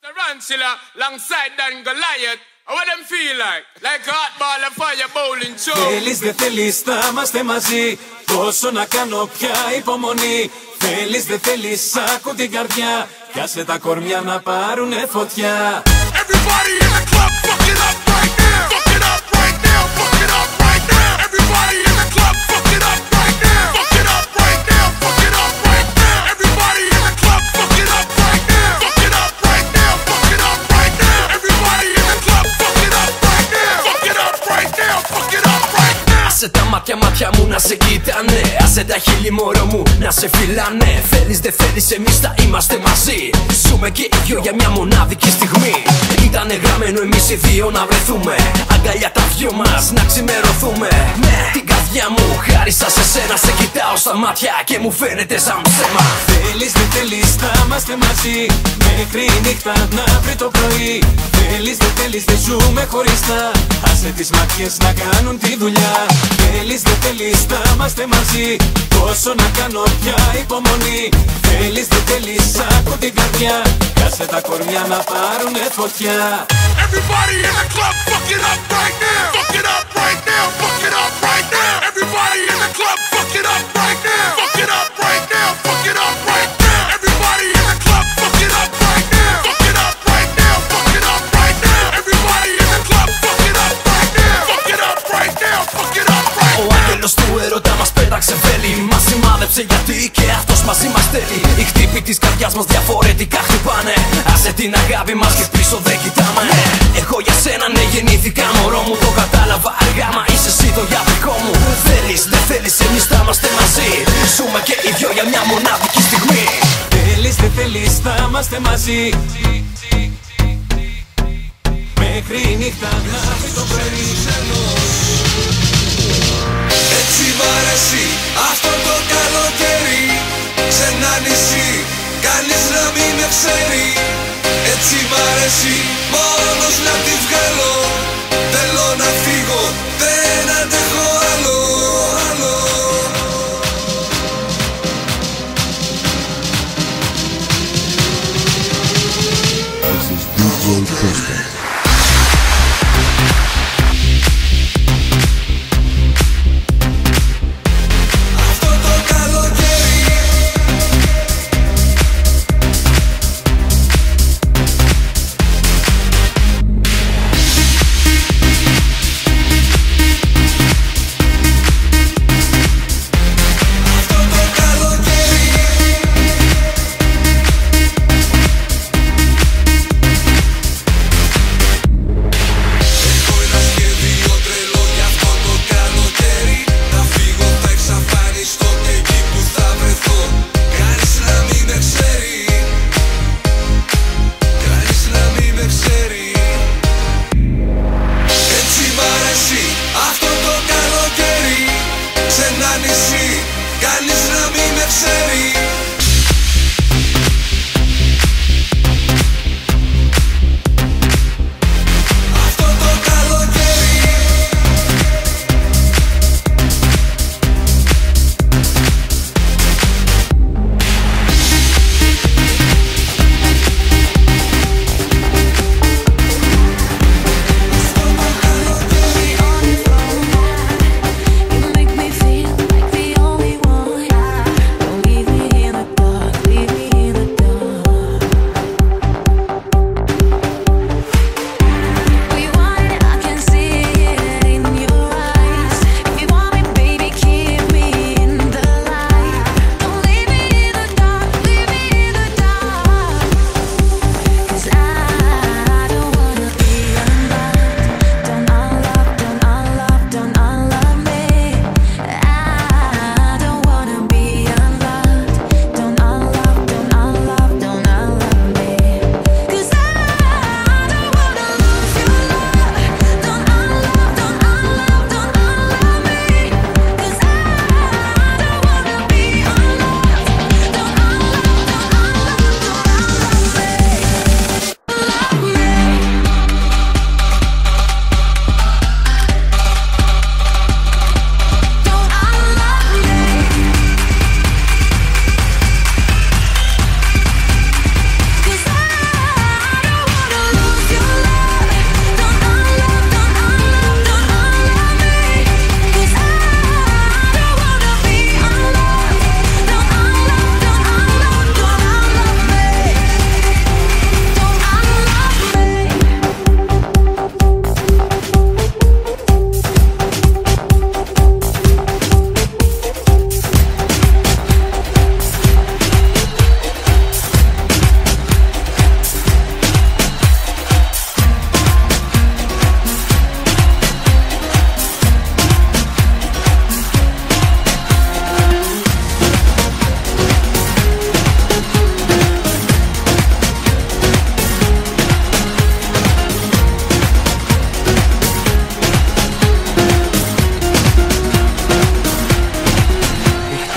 Tarantula alongside Dan Goliath. What them feel like? Like a hot ball of fire bowling show. Θέλεις δεν θέλεις θα είμαστε μαζί. Πόσο να κάνω πια υπομονή. Θέλεις δεν θέλεις άκου την καρδιά. Πιάσε τα κορμιά να πάρουνε φωτιά. Everybody in the club, fuck it up right now. Fuck it up right now. Fuck it up right now. Everybody in the club, fuck it up right now. Fuck it up right now. Fuck it up right now. Everybody in the club, fuck it up right now. Fuck it up right now. Fuck it up right now. Everybody in the club, fuck it up right now. Fuck it up right now. Fuck it up right now. Άσε τα μάτια μου να σε κοίτανε. Άσε τα χείλη μωρό μου να σε φυλάνε. Θέλεις δεν θέλεις εμείς θα είμαστε μαζί. Ζούμε και οι δυο για μια μοναδική στιγμή. Ήτανε γραμμένο εμείς οι δύο να βρεθούμε. Αγκαλιά τα δυο μας να ξημερωθούμε. Ναι, την καρδιά μου χάρισα σε σένα. Σε κοιτάω στα μάτια και μου φαίνεται σαν ψέμα. Θέλεις δεν θέλεις θα είμαστε μαζί. Μέχρι νύχτα να βρει το πρωί. Θέλεις δεν θέλεις δεν ζούμε χωριστά. Άσε τις ματιές να κάνουν τη δουλειά. Θέλεις δεν θέλεις θα είμαστε μαζί. Πόσο να κάνω πια υπομονή. Θέλεις δεν θέλεις άκου την καρδιά. Κάσε τα κορμιά να πάρουνε φωτιά. Everybody in the club, fuck it up right now. Fuck it up right now. Fuck it up right now. Everybody in the club, fuck it up right now. Fuck it up right now. Fuck it up right now. Everybody in the club, fuck it up right now. Fuck it up right now. Fuck it up right now. Everybody in the club, fuck it up right now. Fuck it up right now. Fuck it up right now. Ο άγγελος του έρωτα μας πέταξε βέλη. Μας σημάδεψε γιατί και αυτός μαζί μας θέλει. Οι χτύποι της καρδιάς μας διαφορετικά χτυπάνε. Άσε την αγάπη μας και πίσω δεν κοιτάμε. Εγώ για σένα ναι γεννήθηκα μωρό μου. Το κατάλαβα αργά μα είσαι εσύ το γιατρικό μου. Θέλεις δεν θέλεις εμείς θα είμαστε μαζί. Ζούμε και οι δυο για μια μοναδική στιγμή. Θέλεις δεν θέλεις θα είμαστε μαζί. Μέχρι νύχτα να βρει το πρωί. Έτσι μ' αρέσει αυτό το καλοκαίρι. Σε ένα νησί κανείς να μην με ξέρει. Έτσι μ' αρέσει μόνος να τη βγάλω. Θέλω να φύγω, δεν αντέχω άλλο. This is DJ Costa.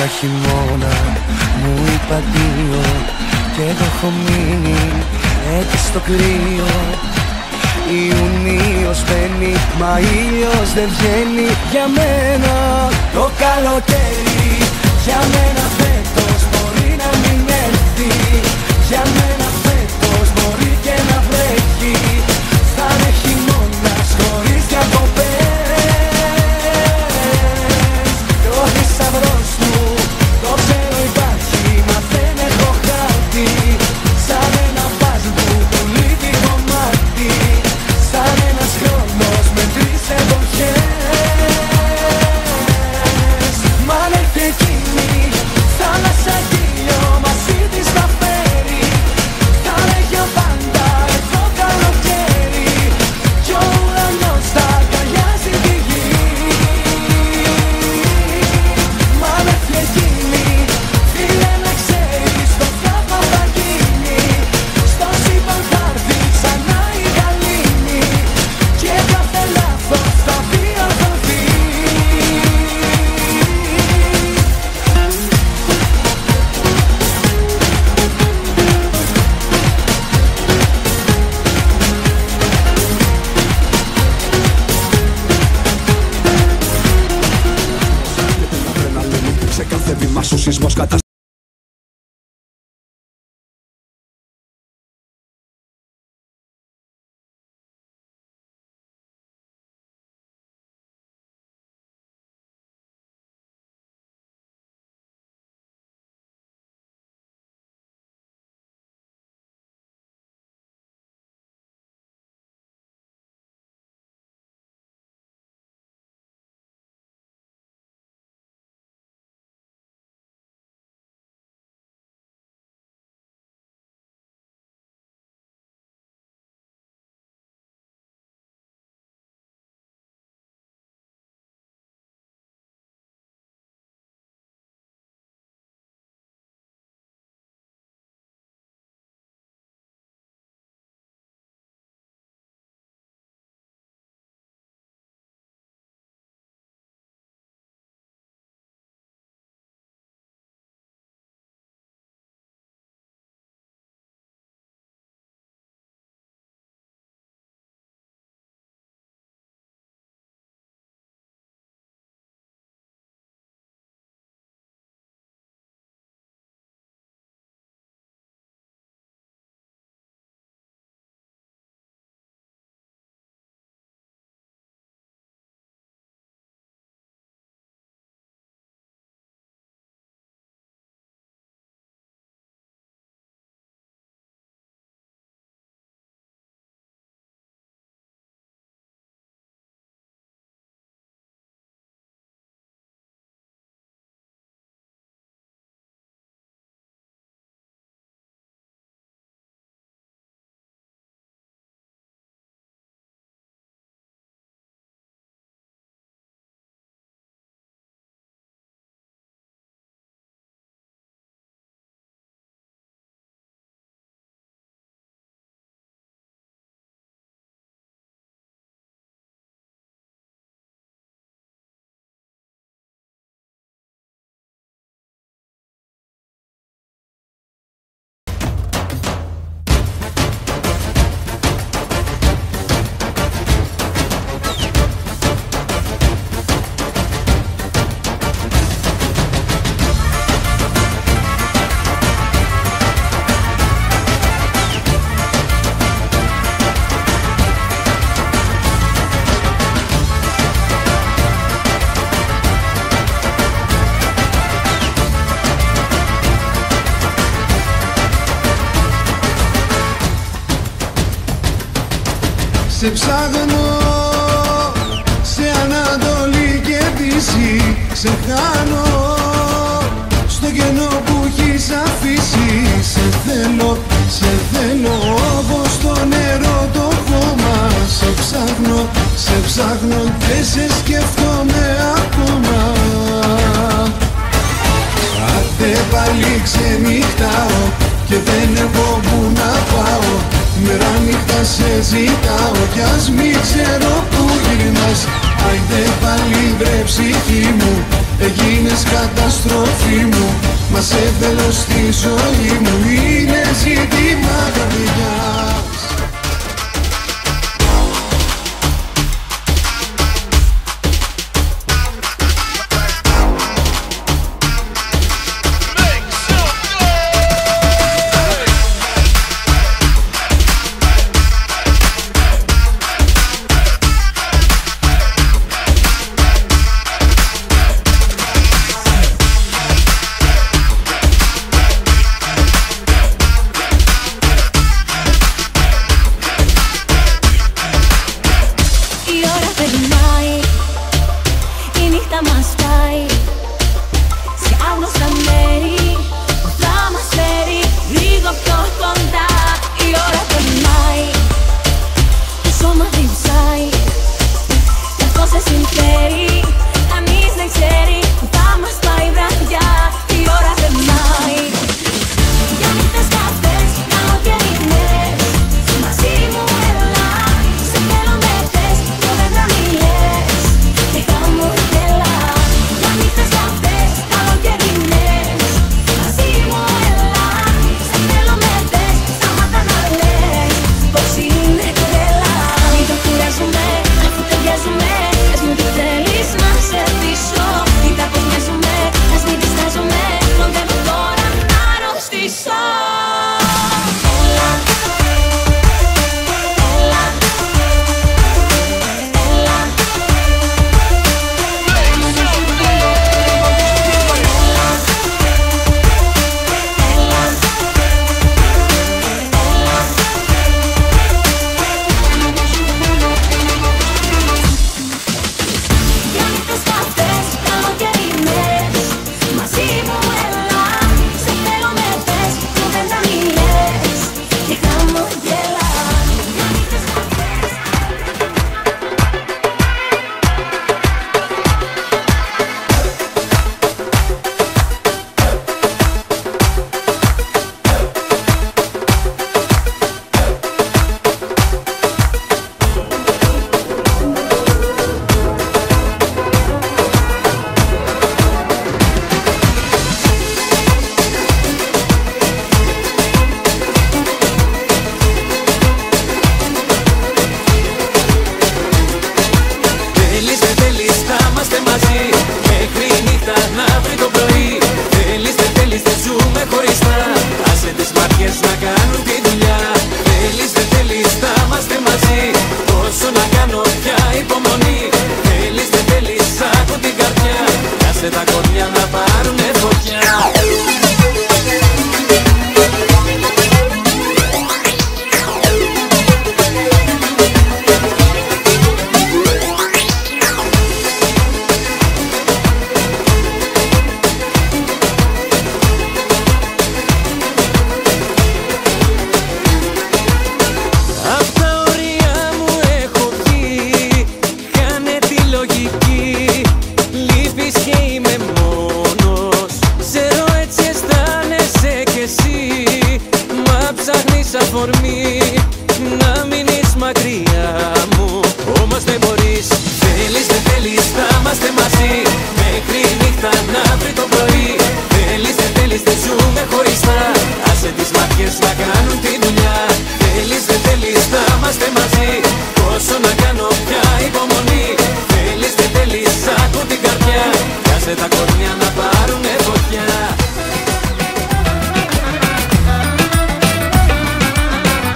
χειμώνα μου είπα αντίο κι εγώ έχω μείνει έτσι στο κρύο. Ιουνίος μπαίνει, μα ήλιος δεν βγαίνει για μένα. Το καλοκαίρι για μένα φέτος μπορεί να μην έρθει. Για μένα φέτος μπορεί και να βρέχει. Θα είναι χειμώνας χωρίς διακοπές. Και ο θησαυρός μου το ξέρω υπάρχει, μα δεν έχω χάρτη. Σαν ένα παζλ που λείπει κομμάτι. Σαν ένας χρόνος με 3 εποχές. Μ' αν έρθει εκείνη θάλασσα κύλιο μαζί της θα φέρει. Θα είναι για πάντα εδώ καλοκαίρι κι ο ουρανός θα αγκαλιάζει τη γη. Μ' αν έρθει εκείνη φίλε να ξέρεις το θαύμα θα γίνει. Στο σύμπαν θα έρθει ξανά η γαλήνη και κάθε λάθος θα διορθωθεί. Σε κάθε βήμα σου σεισμός κατά. Σε ψάχνω σε Ανατολή και Δύση. Σε χάνω στο κενό που έχεις αφήσει. Σε θέλω όπως το νερό το χώμα. Σε ψάχνω και σε σκέφτομαι ακόμα. Άντε πάλι ξενυχτάω και δεν έχω που να πάω. Μέρα νύχτα σε ζητάω κι ας μην ξέρω που γυρνάς. Άιντε πάλι βρε ψυχή μου, έγινες καταστροφή μου. Μα σε θέλω στη ζωή μου, είναι ζήτημα καρδιάς. να μείνεις μακριά μου. Όμως δεν μπορείς, θέλεις δεν θέλεις, θα είμαστε μαζί μέχρι νύχτα να βρει το πρωί. Θέλεις δεν θέλεις, δεν ζούμε χωριστά, άσε τις μάτιες να κάνουν τη δουλειά. Θέλεις δεν θέλεις, θα είμαστε μαζί, πόσο να κάνω πια υπομονή. Θέλεις δεν θέλεις, άκου την καρδιά, άσε τα κορμιά να πάρουνε φωτιά.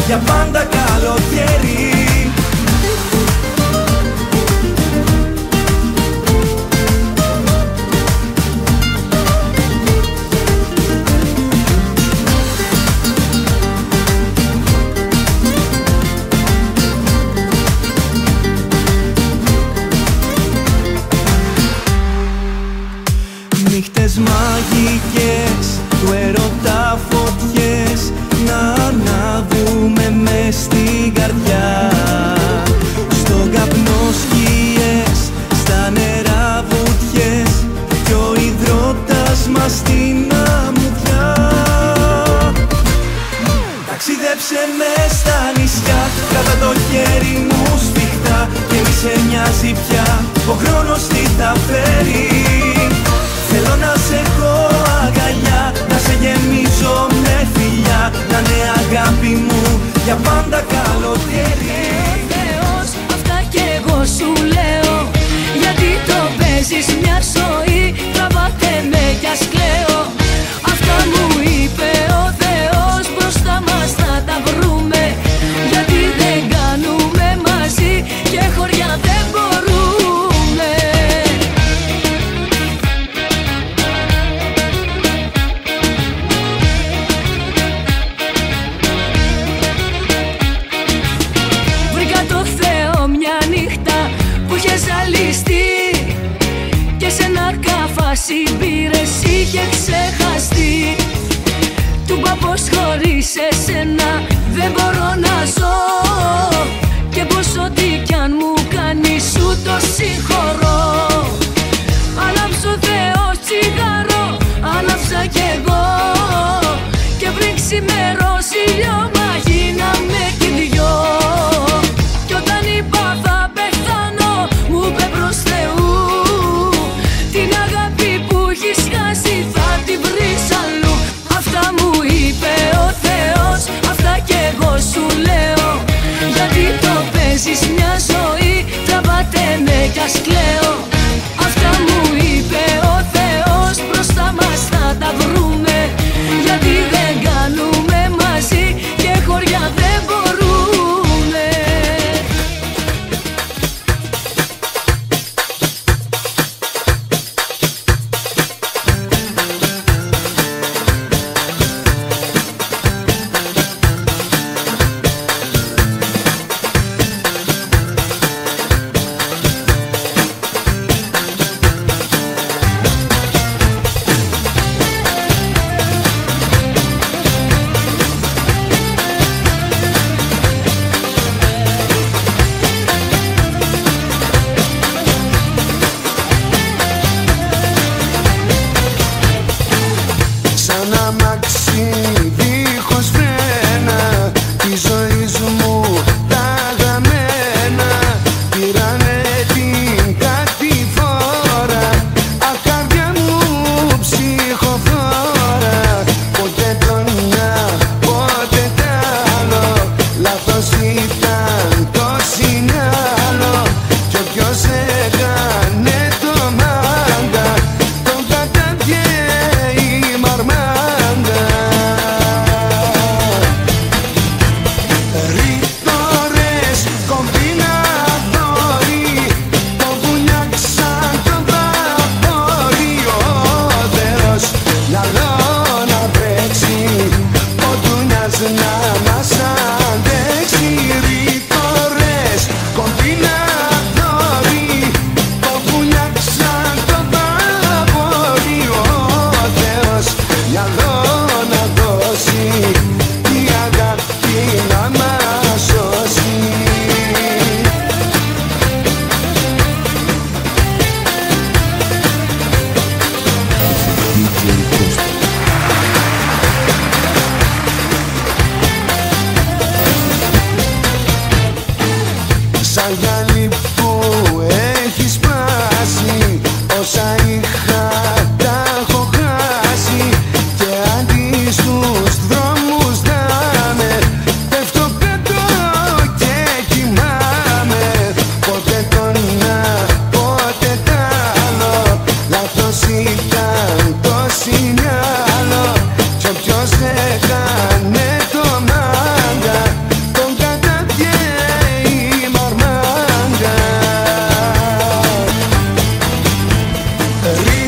για πάντα καλοκαίρι. Νύχτες μαγικές, του ερωτά φωτιές να ανάβουμε μες στην καρδιά. Στον καπνό σκιές, στα νερά βουτιές κι ο υδρότας μας στην αμμουδιά. Ταξίδεψε μες στα νησιά, κράτα το χέρι μου σφιχτά και μη σε νοιάζει πια ο χρόνος τι θα φέρει. Θέλω να σε έχω αγκαλιά, να σε γεμίζω με φιλιά, να είναι αγάπη μου για πάντα καλοκαίρι. Θεός, αυτά κι εγώ σου λέω, γιατί το παίζεις μια ζωή, τραβάτε με κι ας κλαίω. Αυτά μου είπε ο Θεός, μπροστά μας θα τα βρούμε, γιατί δεν κάνουμε μαζί και χωριά δεν μπορούμε. Και σε ένα καφάσι μπήρες είχε ξεχαστεί. Του είπα πως χωρίς εσένα δεν μπορώ να ζω, και πως ό,τι κι αν μου κάνεις σου το συγχωρώ. Άναψε ο Θεός τσιγάρο, άναψα κι εγώ, και πριν ξημερώσει λιώμα γίναμε κι δυο. Κι όταν είπα θα πεθάνω, μου είπε προς Θεού, την αγάπη που έχεις χάσει θα την βρεις αλλού. Αυτά μου είπε ο Θεός, αυτά κι εγώ σου λέω, γιατί το παίζεις μια ζωή, τραβάτε με κι ας κλαίω. Αυτά μου είπε ο Θεός, μπροστά μας θα τα βρούμε, γιατί δεν κάνουμε μαζί και χωριά δεν μπορούμε. Μαρία.